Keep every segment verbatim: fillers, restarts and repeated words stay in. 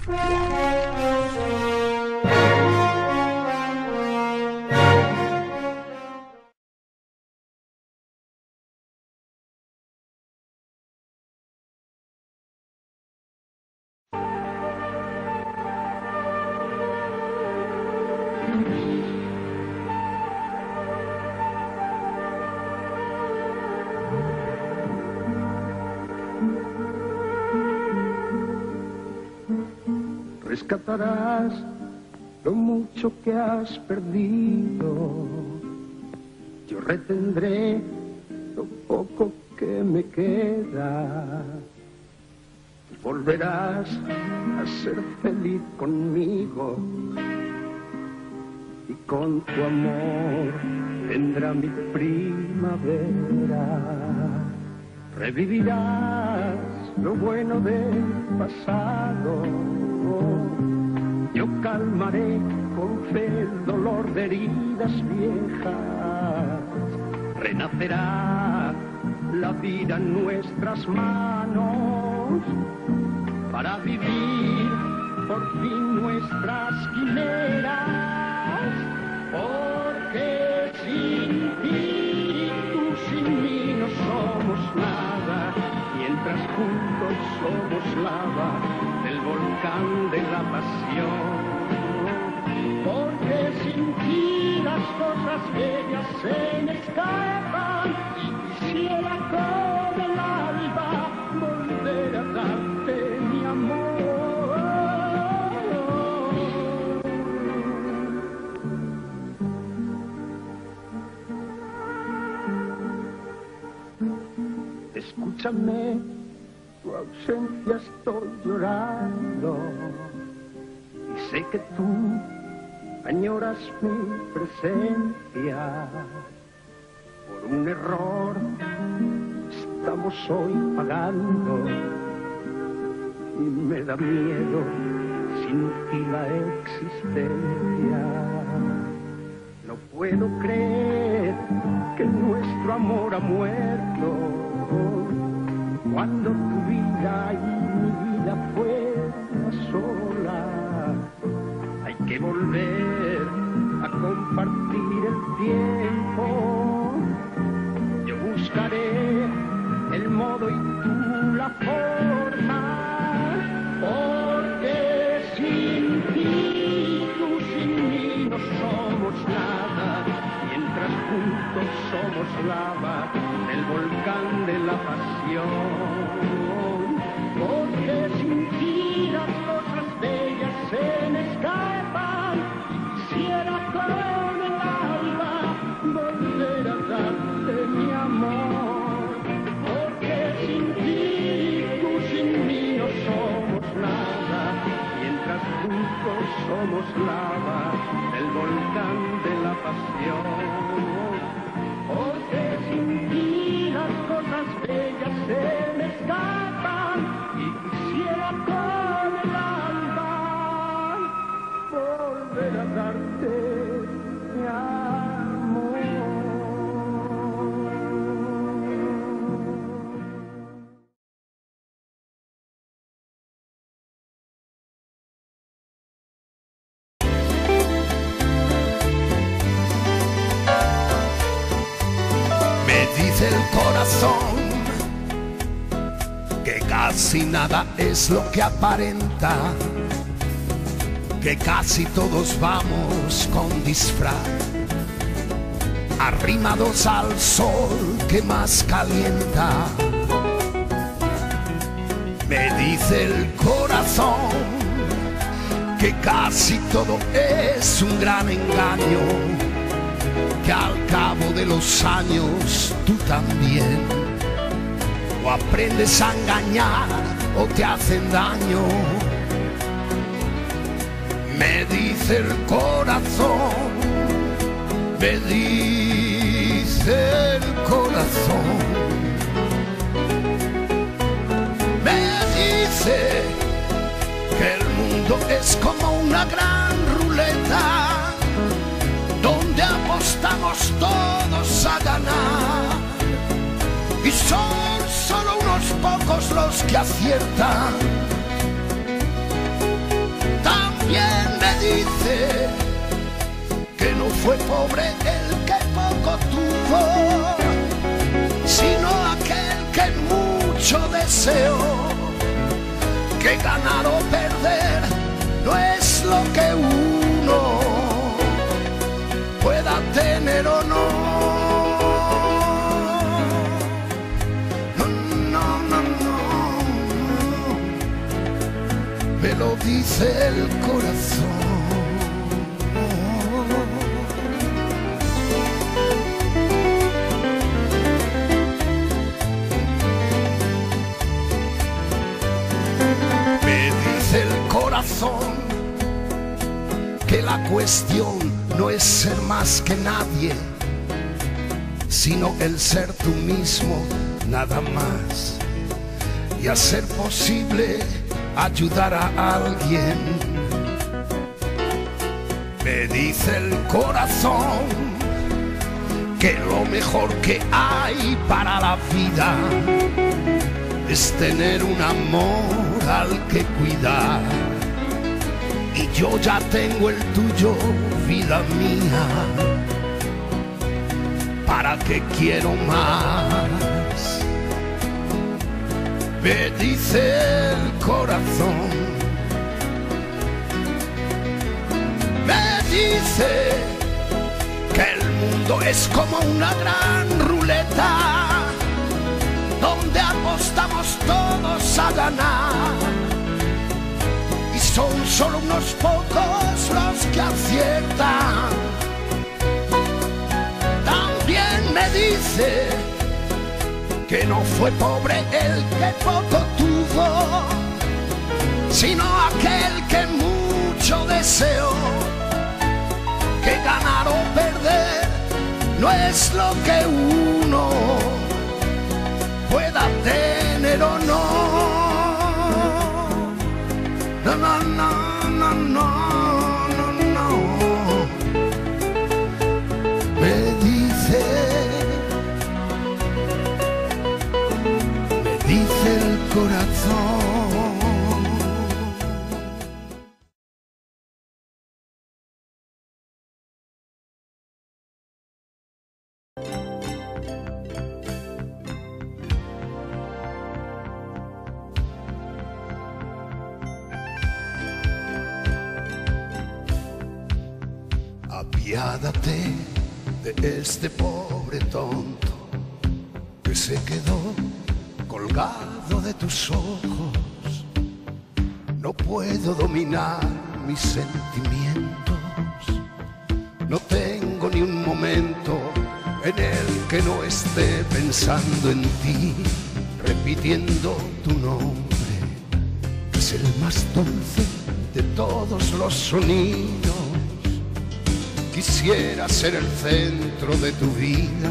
Rescatarás lo mucho que has perdido. Yo retendré lo poco que me queda. Y volverás a ser feliz conmigo. Y con tu amor vendrá mi primavera. Revivirás lo bueno del pasado. Yo calmaré con fe el dolor de heridas viejas. Renacerá la vida en nuestras manos para vivir por fin nuestras quimeras. Porque sin ti, tú sin mí no somos nada, mientras juntos somos lava del volcán de la pasión. Porque sin ti las cosas bellas se me escapan y quisiera con el alba volver a darte mi amor. Escúchame, tu ausencia estoy llorando y sé que tú añoras mi presencia. Por un error estamos hoy pagando y me da miedo sin ti la existencia. No puedo creer que nuestro amor ha muerto cuando tu vida y mi vida fueron sola. Hay que volver a compartir el tiempo. Yo buscaré el modo y tú la forma. Porque sin ti, tú sin mí no somos nada, mientras juntos somos lava del volcán de la pasión. Porque sin ti las cosas bellas se me escapan y quisiera con el alma volver a darte mi amor. Porque sin ti, tú sin mí no somos nada, mientras juntos somos lava del volcán de la pasión. Porque sin ti las cosas bellas se me escapan y quisiera con el alma volver a darte mi amor. Dice el corazón que casi nada es lo que aparenta, que casi todos vamos con disfraz, arrimados al sol que más calienta. Me dice el corazón que casi todo es un gran engaño, que al cabo de los años tú también o aprendes a engañar o te hacen daño. Me dice el corazón, me dice el corazón, me dice que el mundo es como una gran ruleta donde apostamos todos a ganar y son solo unos pocos los que aciertan. También me dice que no fue pobre el que poco tuvo, sino aquel que mucho deseó. Que ganar o perder no es lo que uno pueda tener o no. No, no, no, no. Me lo dice el corazón. Que la cuestión no es ser más que nadie, sino el ser tú mismo, nada más, y hacer posible ayudar a alguien. Me dice el corazón que lo mejor que hay para la vida es tener un amor al que cuidar. Y yo ya tengo el tuyo, vida mía. ¿Para qué quiero más? Me dice el corazón. Me dice que el mundo es como una gran ruleta donde apostamos todos a ganar. Y son solo unos pocos los que aciertan. También me dice que no fue pobre el que poco tuvo, sino aquel que mucho deseó. Que ganar o perder no es lo que uno pueda tener o no. No, no, no, no, no, no, no. Me dice, me dice el corazón. Apiádate de este pobre tonto que se quedó colgado de tus ojos. No puedo dominar mis sentimientos. No tengo ni un momento en el que no esté pensando en ti, repitiendo tu nombre, que es el más dulce de todos los sonidos. Quisiera ser el centro de tu vida,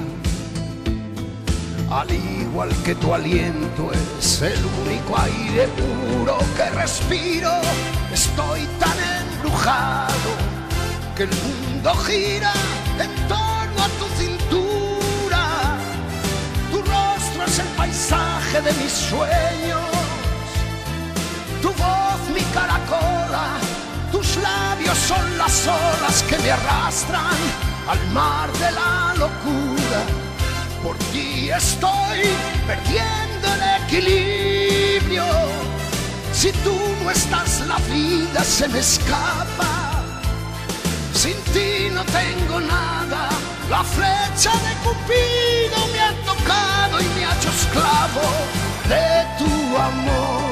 al igual que tu aliento es el único aire puro que respiro. Estoy tan embrujado que el mundo gira en torno a tu cintura. Tu rostro es el paisaje de mis sueños, tu voz mi caracola. Tus labios son las olas que me arrastran al mar de la locura. Por ti estoy perdiendo el equilibrio. Si tú no estás, la vida se me escapa. Sin ti no tengo nada. La flecha de Cupido me ha tocado y me ha hecho esclavo de tu amor.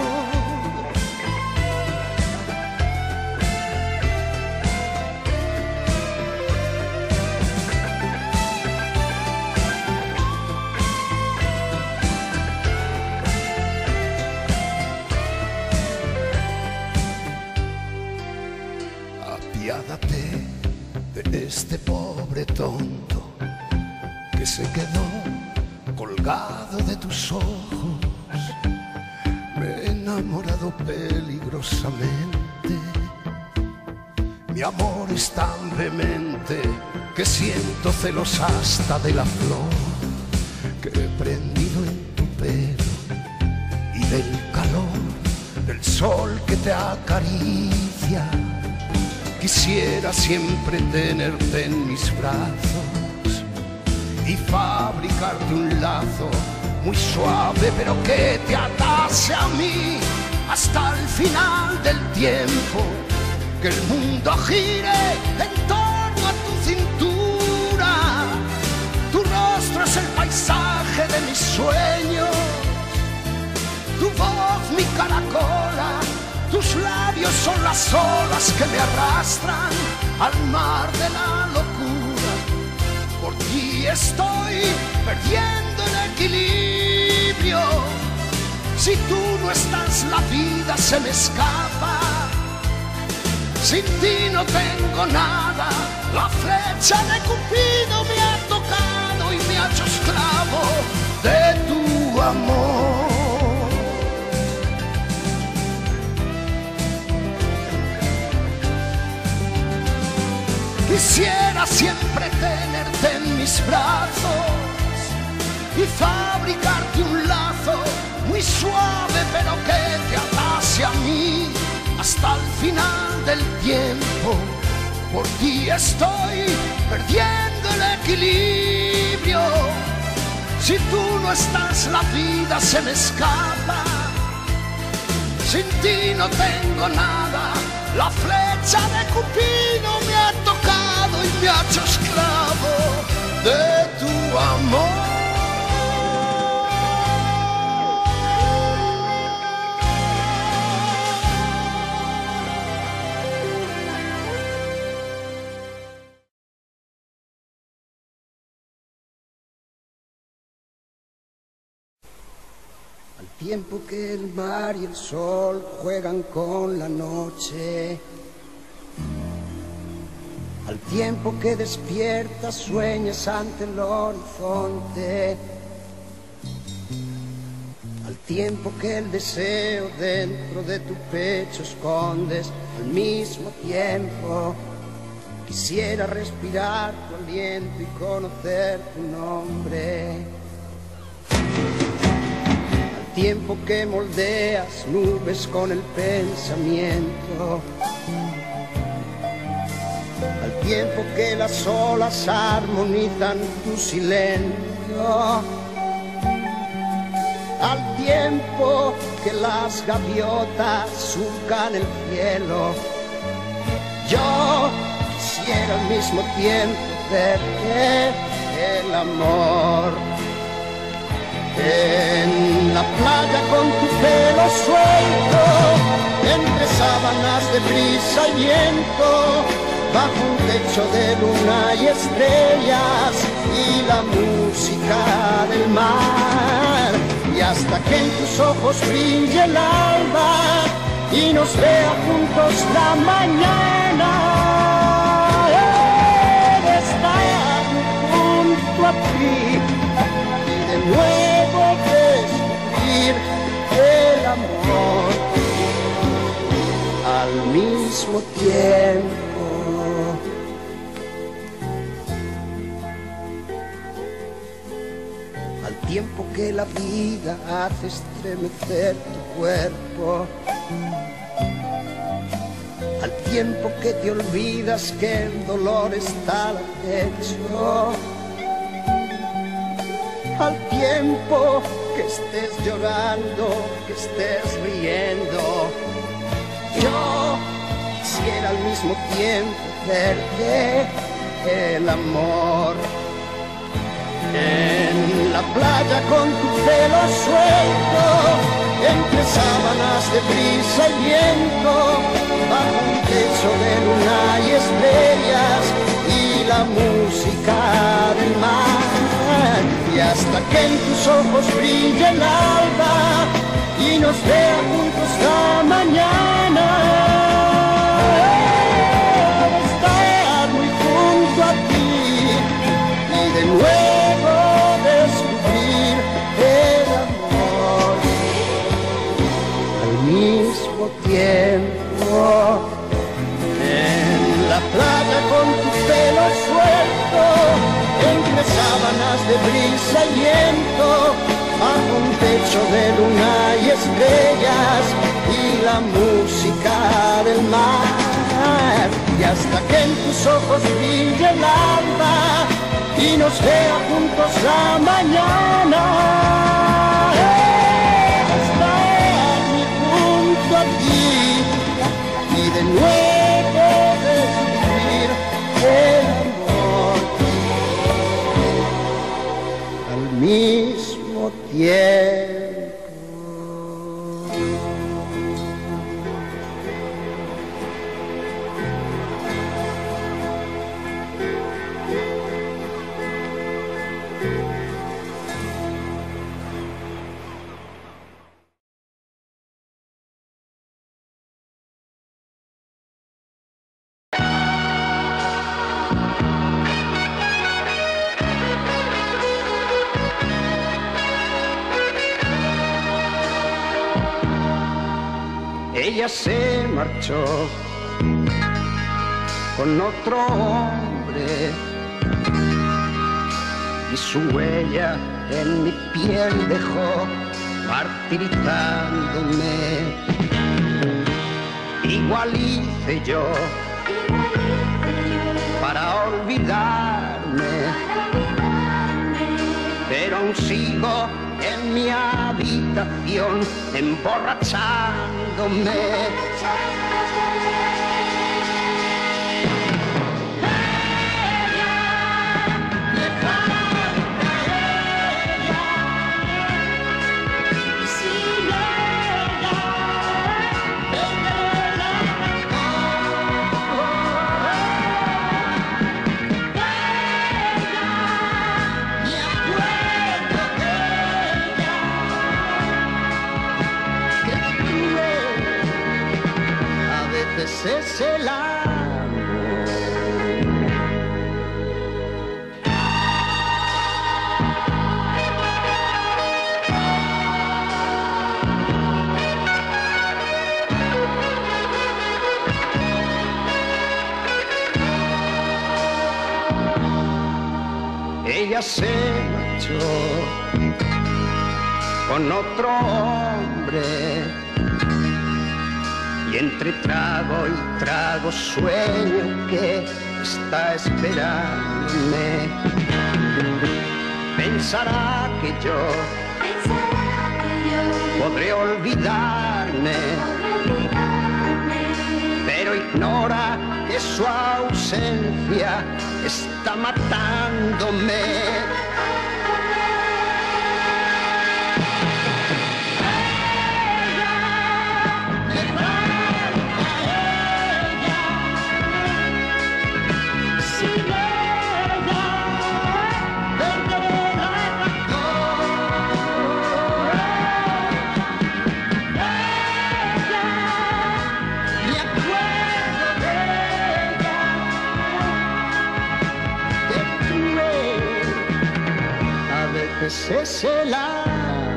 Apiádate de este pobre tonto que se quedó colgado de tus ojos. Me he enamorado peligrosamente. Mi amor es tan vehemente que siento celos hasta de la flor que he prendido en tu pelo y del calor del sol que te acaricia. caricia. Quisiera siempre tenerte en mis brazos y fabricarte un lazo muy suave, pero que te atase a mí hasta el final del tiempo. Que el mundo gire en torno a tu cintura. Tu rostro es el paisaje de mis sueños, tu voz mi caracola, tus labios son las olas que me arrastran al mar de la locura. Por ti estoy perdiendo el equilibrio. Si tú no estás, la vida se me escapa. Sin ti no tengo nada. La flecha de Cupido me ha tocado y me ha hecho esclavo de tu amor. Quisiera siempre tenerte en mis brazos y fabricarte un lazo muy suave, pero que te atase a mí hasta el final del tiempo. Por ti estoy perdiendo el equilibrio. Si tú no estás, la vida se me escapa. Sin ti no tengo nada. La flecha de Cupido me ha tocado y me ha hecho esclavo de tu amor. Al tiempo que el mar y el sol juegan con la noche, al tiempo que despiertas, sueñas ante el horizonte, al tiempo que el deseo dentro de tu pecho escondes, al mismo tiempo quisiera respirar tu aliento y conocer tu nombre. Tiempo que moldeas nubes con el pensamiento, al tiempo que las olas armonizan tu silencio, al tiempo que las gaviotas surcan el cielo. Yo quisiera al mismo tiempo verte el amor. En la playa con tu pelo suelto, entre sábanas de brisa y viento, bajo un techo de luna y estrellas y la música del mar. Y hasta que en tus ojos brille el alba y nos vea juntos la mañana, estar junto a ti y de nuevo descubrir el amor al mismo tiempo. Al tiempo que la vida hace estremecer tu cuerpo, al tiempo que te olvidas que el dolor está al acecho, al tiempo que estés llorando, que estés riendo, yo quisiera al mismo tiempo verte el amor. En la playa con tu pelo suelto, entre sábanas de brisa y viento, bajo un techo de luna y estrellas y la música del mar. Y hasta que en tus ojos brille el alba y nos vea juntos la mañana, estar muy junto a ti y de nuevo descubrir el amor al mismo tiempo. En la playa con tu pelo suelto, entre sábanas de brisa y viento, bajo un techo de luna y estrellas y la música del mar. hasta que en tus ojos brille el alba y nos vea juntos la mañana. Estar junto a ti y de nuevo descubrir el amor al mismo tiempo. Ella se marchó con otro hombre y su huella en mi piel dejó martirizándome. Igual hice yo para olvidarme, pero aún sigo en mi habitación emborrachándome. Es el amor. Ella se marchó con otro hombre y entre trago y trago sueño que está esperándome. Pensará que yo, Pensará que yo podré olvidarme, podré olvidarme, pero ignora que su ausencia está matándome. Es el amor.